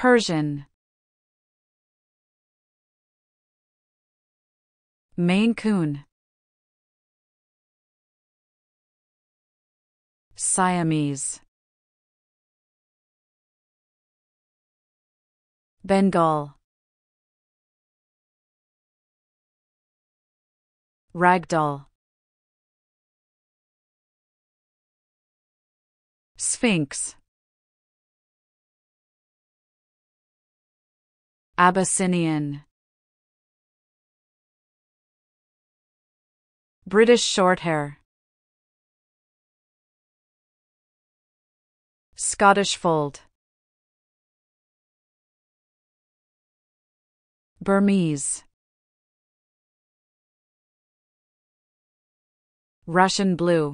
Persian. Maine Coon. Siamese. Bengal. Ragdoll. Sphinx. Abyssinian. British Shorthair. Scottish Fold. Burmese. Russian Blue.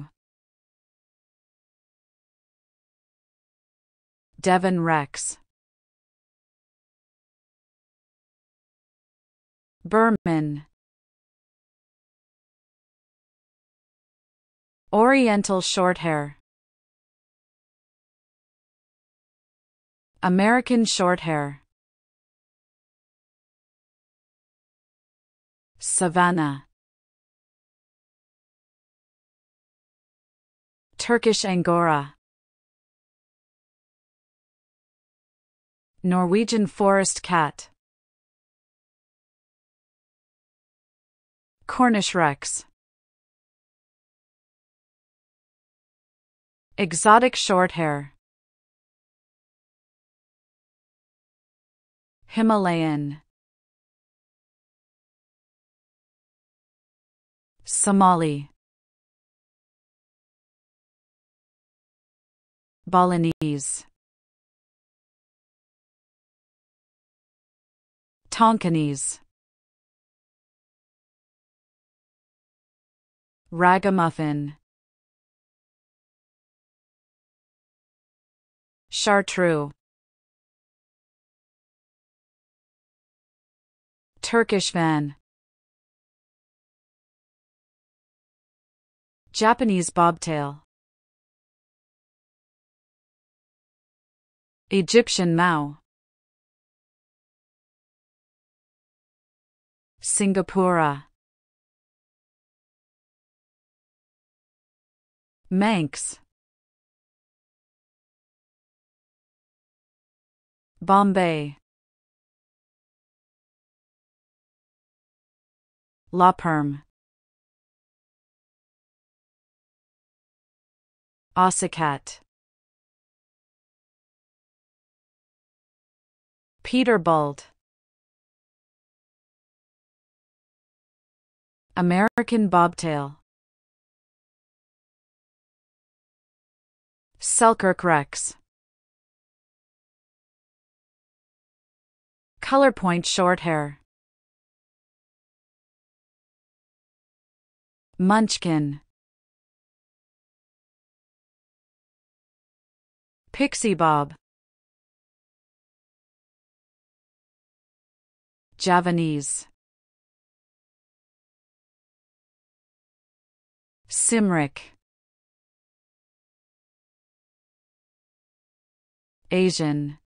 Devon Rex. Burman. Oriental Shorthair. American Shorthair. Savannah. Turkish Angora. Norwegian Forest Cat. Cornish Rex. Exotic Shorthair. Himalayan. Somali. Balinese. Tonkinese. Ragamuffin. Chartreux. Turkish Van. Japanese Bobtail. Egyptian Mau. Singapura. Manx. Bombay. La Perm. Ossicat. Peterbald. American Bobtail. Selkirk Rex. Colorpoint Shorthair. Munchkin. Pixie Bob. Javanese. Cymric. Asian.